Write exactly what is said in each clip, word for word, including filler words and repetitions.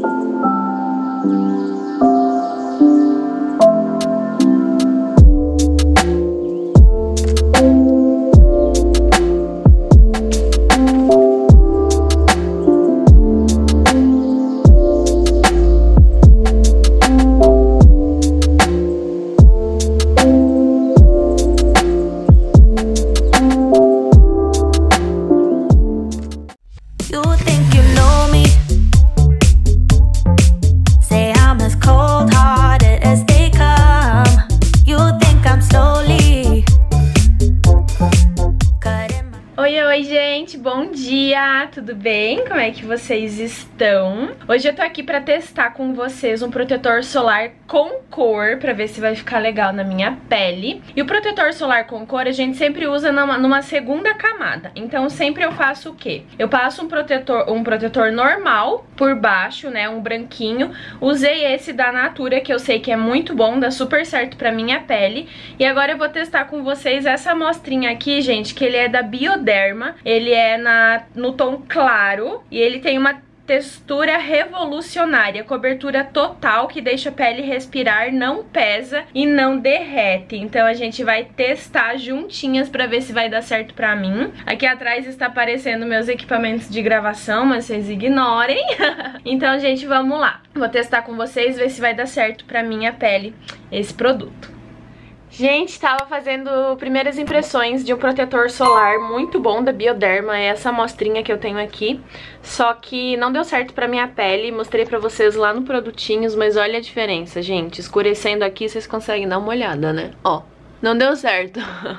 Bom dia, tudo bem? Como é que vocês estão? Hoje eu tô aqui pra testar com vocês um protetor solar com cor, pra ver se vai ficar legal na minha pele. E o protetor solar com cor a gente sempre usa numa, numa segunda camada. Então sempre eu faço o quê? Eu passo um protetor, um protetor normal por baixo, né, um branquinho. Usei esse da Natura, que eu sei que é muito bom, dá super certo pra minha pele. E agora eu vou testar com vocês essa amostrinha aqui, gente, que ele é da Bioderma. Ele é na, no tom claro e ele tem uma textura revolucionária, cobertura total que deixa a pele respirar, não pesa e não derrete. Então a gente vai testar juntinhas pra ver se vai dar certo pra mim. Aqui atrás está aparecendo meus equipamentos de gravação, mas vocês ignorem. Então, gente, vamos lá. Vou testar com vocês, ver se vai dar certo pra minha pele esse produto. Gente, tava fazendo primeiras impressões de um protetor solar muito bom da Bioderma, é essa amostrinha que eu tenho aqui. Só que não deu certo pra minha pele, mostrei pra vocês lá no Produtinhos, mas olha a diferença, gente. Escurecendo aqui, vocês conseguem dar uma olhada, né? Ó, não deu certo.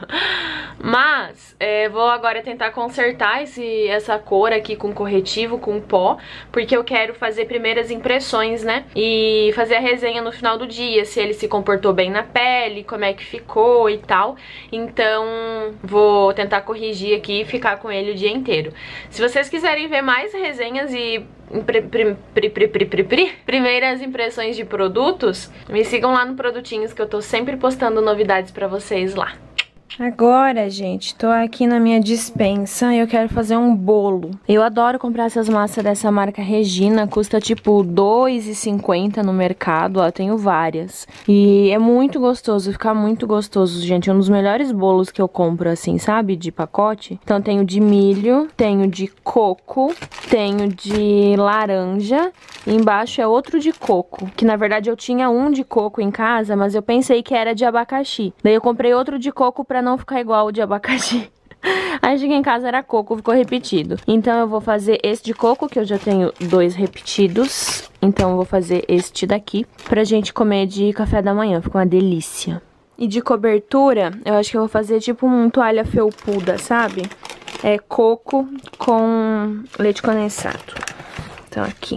Mas é, vou agora tentar consertar esse, essa cor aqui com corretivo, com pó, porque eu quero fazer primeiras impressões, né? E fazer a resenha no final do dia, se ele se comportou bem na pele, como é que ficou e tal. Então vou tentar corrigir aqui e ficar com ele o dia inteiro. Se vocês quiserem ver mais resenhas e Pri, pri, pri, pri, pri, pri, pri. primeiras impressões de produtos, me sigam lá no Produtinhos, que eu tô sempre postando novidades pra vocês lá. Agora, gente, tô aqui na minha despensa e eu quero fazer um bolo. Eu adoro comprar essas massas dessa marca Regina, custa tipo dois reais e cinquenta centavos no mercado, ó, eu tenho várias. E é muito gostoso, fica muito gostoso, gente, é um dos melhores bolos que eu compro assim, sabe, de pacote. Então tenho de milho, tenho de coco, tenho de laranja e embaixo é outro de coco, que na verdade eu tinha um de coco em casa, mas eu pensei que era de abacaxi. Daí eu comprei outro de coco pra não ficar igual o de abacaxi. Aí cheguei em casa, era coco, ficou repetido. Então eu vou fazer esse de coco, que eu já tenho dois repetidos. Então eu vou fazer este daqui pra gente comer de café da manhã, fica uma delícia. E de cobertura, eu acho que eu vou fazer tipo um toalha felpuda, sabe? É coco com leite condensado. Então aqui.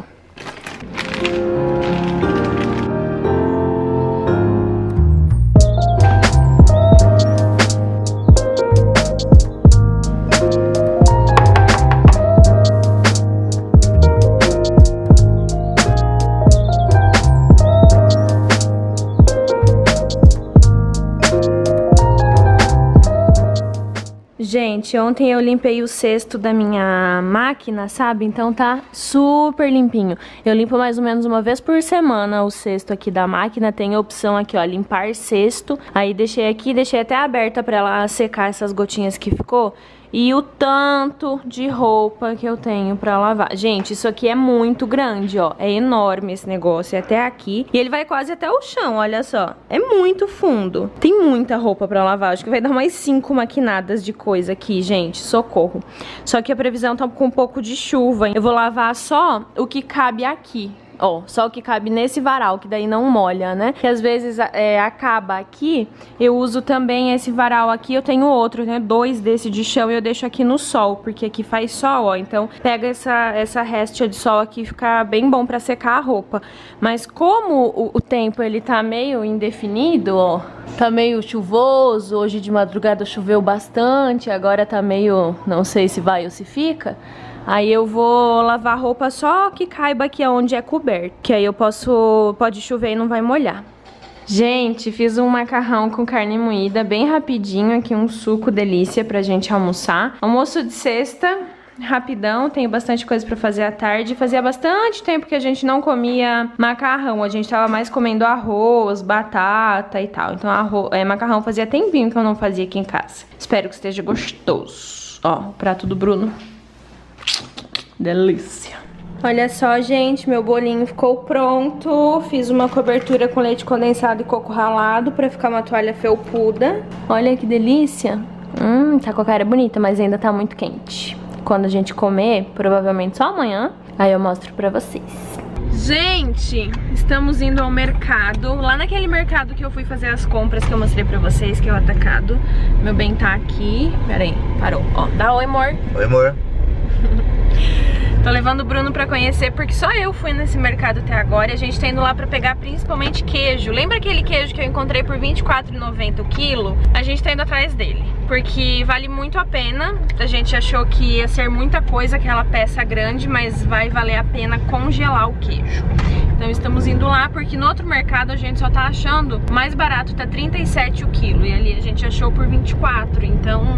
Gente, ontem eu limpei o cesto da minha máquina, sabe? Então tá super limpinho. Eu limpo mais ou menos uma vez por semana o cesto aqui da máquina. Tem a opção aqui, ó, limpar cesto. Aí deixei aqui, deixei até aberta pra ela secar essas gotinhas que ficou. E o tanto de roupa que eu tenho pra lavar. Gente, isso aqui é muito grande, ó. É enorme esse negócio, é até aqui. E ele vai quase até o chão, olha só. É muito fundo. Tem muita roupa pra lavar. Acho que vai dar mais cinco maquinadas de coisa aqui, gente. Socorro. Só que a previsão tá com um pouco de chuva. Eu vou lavar só o que cabe aqui. Ó, só o que cabe nesse varal, que daí não molha, né? Que às vezes é, acaba aqui, eu uso também esse varal aqui, eu tenho outro, né? Dois desse de chão e eu deixo aqui no sol, porque aqui faz sol, ó. Então pega essa, essa réstia de sol aqui e fica bem bom pra secar a roupa. Mas como o, o tempo, ele tá meio indefinido, ó. Tá meio chuvoso, hoje de madrugada choveu bastante, agora tá meio, não sei se vai ou se fica. Aí eu vou lavar a roupa só que caiba aqui onde é coberto, que aí eu posso, pode chover e não vai molhar. Gente, fiz um macarrão com carne moída bem rapidinho aqui, um suco delícia pra gente almoçar. Almoço de sexta, rapidão, tenho bastante coisa pra fazer à tarde. Fazia bastante tempo que a gente não comia macarrão, a gente tava mais comendo arroz, batata e tal. Então arroz, é, macarrão fazia tempinho que eu não fazia aqui em casa. Espero que esteja gostoso. Ó, o prato do Bruno. Delícia. Olha só, gente, meu bolinho ficou pronto. Fiz uma cobertura com leite condensado e coco ralado pra ficar uma toalha felpuda. Olha que delícia. Hum, tá com a cara bonita, mas ainda tá muito quente. Quando a gente comer, provavelmente só amanhã, aí eu mostro pra vocês. Gente, estamos indo ao mercado. Lá naquele mercado que eu fui fazer as compras que eu mostrei pra vocês, que é o atacado. Meu bem tá aqui. Pera aí, parou. Ó, dá oi, amor. Oi, amor. Tô levando o Bruno pra conhecer, porque só eu fui nesse mercado até agora. E a gente tá indo lá pra pegar principalmente queijo. Lembra aquele queijo que eu encontrei por vinte e quatro reais e noventa centavos o quilo? A gente tá indo atrás dele, porque vale muito a pena. A gente achou que ia ser muita coisa, aquela peça grande, mas vai valer a pena congelar o queijo. Então estamos indo lá, porque no outro mercado a gente só tá achando mais barato, tá trinta e sete reais o quilo. E ali a gente achou por vinte e quatro, então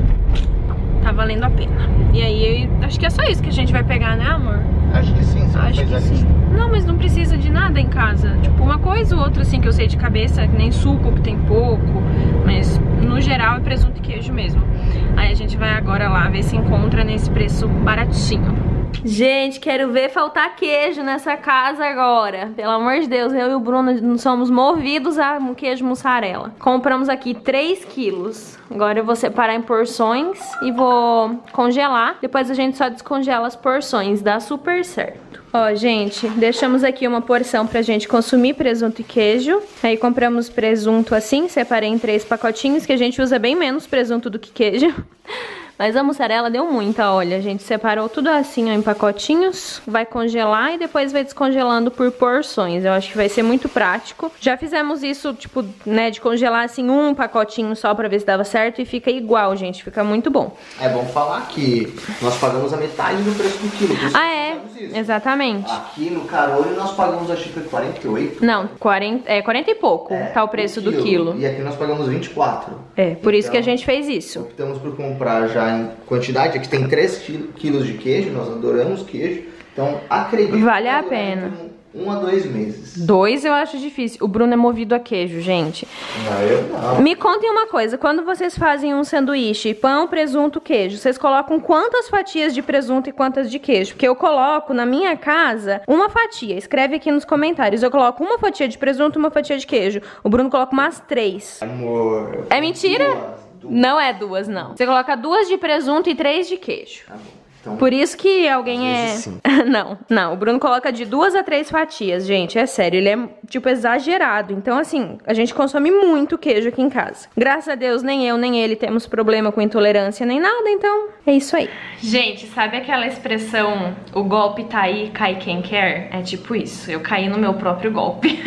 tá valendo a pena. E aí, acho que é só isso que a gente vai pegar, né, amor? Acho que sim, você Acho que sim. Não, mas não precisa de nada em casa. Tipo, uma coisa ou outra, assim, que eu sei de cabeça, que nem suco, que tem pouco. Mas, no geral, é presunto e queijo mesmo. Aí a gente vai agora lá ver se encontra nesse preço baratinho. Gente, quero ver faltar queijo nessa casa agora. Pelo amor de Deus, eu e o Bruno somos movidos a um queijo mussarela. Compramos aqui três quilos. Agora eu vou separar em porções e vou congelar. Depois a gente só descongela as porções. Dá super certo. Ó, gente, deixamos aqui uma porção pra gente consumir presunto e queijo. Aí compramos presunto assim, separei em três pacotinhos, que a gente usa bem menos presunto do que queijo. Mas a mussarela deu muita, olha, a gente separou tudo assim, ó, em pacotinhos, vai congelar e depois vai descongelando por porções. Eu acho que vai ser muito prático. Já fizemos isso, tipo, né, de congelar assim um pacotinho só pra ver se dava certo e fica igual, gente, fica muito bom. É bom falar que nós pagamos a metade do preço do quilo. Ah, é? Exatamente. Aqui no Carolho nós pagamos, acho que foi quarenta e oito. Não, quarenta, é quarenta e pouco, é, tá o preço do quilo. E aqui nós pagamos vinte e quatro. É, por então, isso que a gente fez isso. Optamos por comprar já em quantidade. Aqui tem três quilos de queijo, nós adoramos queijo. Então, acredito vale a pena. Um a dois meses. Dois eu acho difícil. O Bruno é movido a queijo, gente. Não, eu não. Me contem uma coisa. Quando vocês fazem um sanduíche, pão, presunto, queijo, vocês colocam quantas fatias de presunto e quantas de queijo? Porque eu coloco na minha casa uma fatia. Escreve aqui nos comentários. Eu coloco uma fatia de presunto e uma fatia de queijo. O Bruno coloca umas três. Amor. É mentira? Duas, duas. Não é duas, não. Você coloca duas de presunto e três de queijo. Tá bom. Então, por isso que alguém é... Sim. Não, não, o Bruno coloca de duas a três fatias, gente, é sério, ele é, tipo, exagerado. Então, assim, a gente consome muito queijo aqui em casa. Graças a Deus, nem eu, nem ele temos problema com intolerância, nem nada, então é isso aí. Gente, sabe aquela expressão, o golpe tá aí, cai quem quer? É tipo isso, eu caí no meu próprio golpe.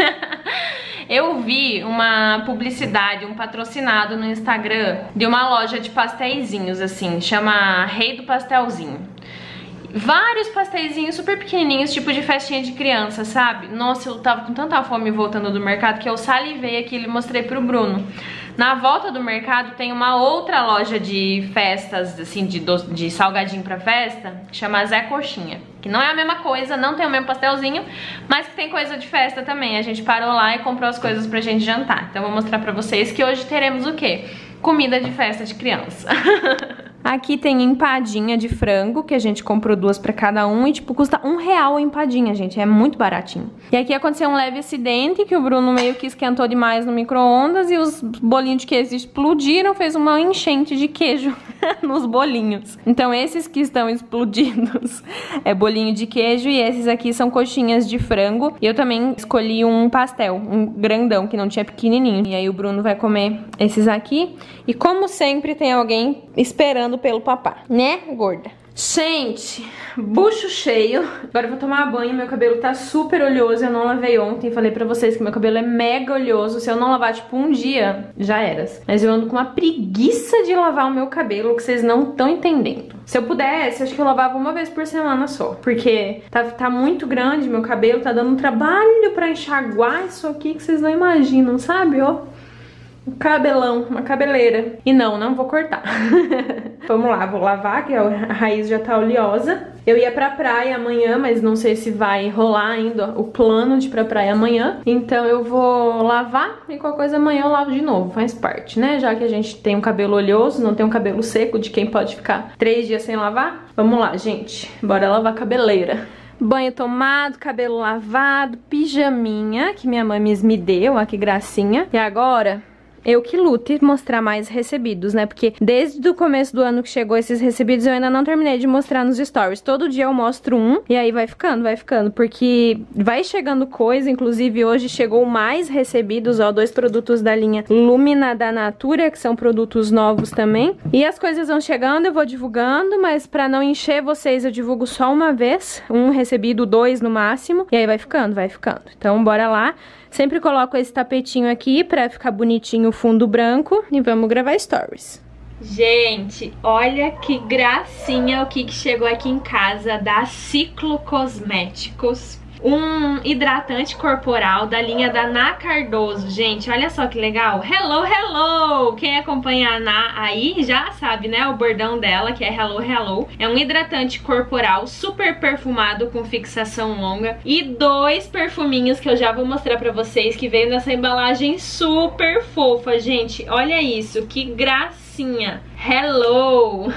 Eu vi uma publicidade, um patrocinado no Instagram de uma loja de pastéisinhos, assim, chama Rei do Pastelzinho. Vários pastéisinhos super pequenininhos, tipo de festinha de criança, sabe? Nossa, eu tava com tanta fome voltando do mercado que eu salivei aquilo e mostrei pro Bruno. Na volta do mercado tem uma outra loja de festas, assim, de, do, de salgadinho pra festa, que chama Zé Coxinha. Que não é a mesma coisa, não tem o mesmo pastelzinho, mas que tem coisa de festa também. A gente parou lá e comprou as coisas pra gente jantar. Então eu vou mostrar pra vocês que hoje teremos o quê? Comida de festa de criança. Aqui tem empadinha de frango, que a gente comprou duas pra cada um e, tipo, custa um real a empadinha, gente. É muito baratinho. E aqui aconteceu um leve acidente, que o Bruno meio que esquentou demais no micro-ondas e os bolinhos de queijo explodiram, fez uma enchente de queijo nos bolinhos. Então esses que estão explodidos é bolinho de queijo e esses aqui são coxinhas de frango. E eu também escolhi um pastel, um grandão, que não tinha pequenininho. E aí o Bruno vai comer esses aqui. E como sempre tem alguém esperando pelo papá, né, gorda? Gente, bucho cheio. Agora eu vou tomar banho, meu cabelo tá super oleoso. Eu não lavei ontem, falei pra vocês que meu cabelo é mega oleoso. Se eu não lavar, tipo, um dia, já era. Mas eu ando com uma preguiça de lavar o meu cabelo, que vocês não estão entendendo. Se eu pudesse, acho que eu lavava uma vez por semana só. Porque tá, tá muito grande meu cabelo, tá dando um trabalho pra enxaguar isso aqui que vocês não imaginam, sabe, ó? um cabelão, uma cabeleira. E não, não vou cortar. Vamos lá, vou lavar, que a raiz já tá oleosa. Eu ia pra praia amanhã, mas não sei se vai rolar ainda o plano de ir pra praia amanhã. Então eu vou lavar e qualquer coisa amanhã eu lavo de novo, faz parte, né? Já que a gente tem um cabelo oleoso, não tem um cabelo seco de quem pode ficar três dias sem lavar. Vamos lá, gente, bora lavar a cabeleira. Banho tomado, cabelo lavado, pijaminha que minha mãe me deu, ó que gracinha. E agora... eu que luto e mostrar mais recebidos, né? Porque desde o começo do ano que chegou esses recebidos, eu ainda não terminei de mostrar nos stories. Todo dia eu mostro um e aí vai ficando, vai ficando. Porque vai chegando coisa, inclusive hoje chegou mais recebidos, ó, dois produtos da linha Lumina da Natura, que são produtos novos também. E as coisas vão chegando, eu vou divulgando, mas pra não encher vocês, eu divulgo só uma vez. Um recebido, dois no máximo. E aí vai ficando, vai ficando. Então bora lá. Sempre coloco esse tapetinho aqui pra ficar bonitinho o fundo branco e vamos gravar stories. Gente, olha que gracinha o que, que chegou aqui em casa da Ciclo Cosméticos. Um hidratante corporal da linha da Ná Cardoso. Gente, olha só que legal. Hello, hello! Quem acompanha a Ná aí já sabe, né? O bordão dela, que é hello, hello. É um hidratante corporal super perfumado com fixação longa. E dois perfuminhos que eu já vou mostrar pra vocês, que veio nessa embalagem super fofa, gente. Olha isso, que gracinha. Hello!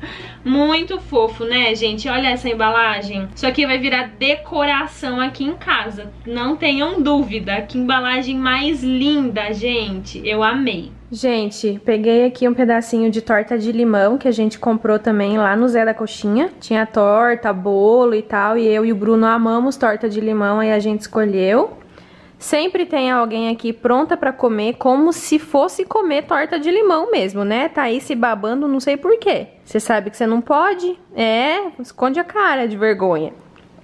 Muito fofo, né, gente? Olha essa embalagem. Isso aqui vai virar decoração aqui em casa. Não tenham dúvida. Que embalagem mais linda, gente. Eu amei. Gente, peguei aqui um pedacinho de torta de limão que a gente comprou também lá no Zé da Coxinha. Tinha torta, bolo e tal. E eu e o Bruno amamos torta de limão, aí a gente escolheu. Sempre tem alguém aqui pronta pra comer, como se fosse comer torta de limão mesmo, né? Tá aí se babando, não sei por quê. Você sabe que você não pode? É, esconde a cara de vergonha.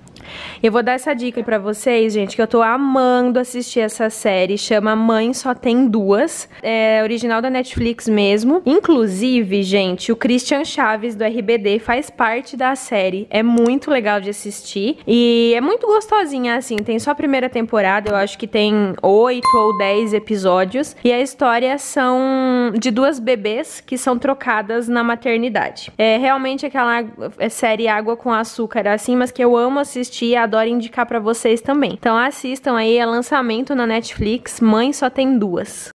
Eu vou dar essa dica pra vocês, gente, que eu tô amando assistir essa série. Chama Mãe Só Tem Duas. É original da Netflix mesmo. Inclusive, gente, o Christian Chaves do R B D faz parte da série. É muito legal de assistir. E é muito gostosinha, assim. Tem só a primeira temporada, eu acho que tem oito ou dez episódios. E a história são de duas bebês que são trocadas na maternidade. É realmente aquela série Água com Açúcar, assim, mas que eu amo assistir e adoro indicar pra vocês também. Então assistam aí, é lançamento na Netflix, Mãe Só Tem Duas.